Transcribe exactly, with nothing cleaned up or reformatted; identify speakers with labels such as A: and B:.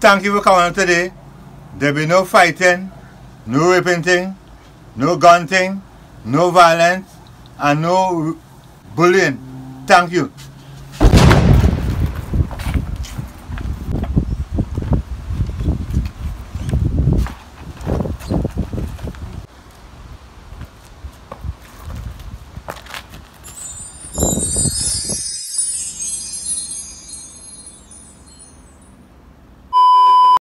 A: thank you for coming today. There be no fighting, no raping thing, no gun thing, no violence, and no bullying. Thank you.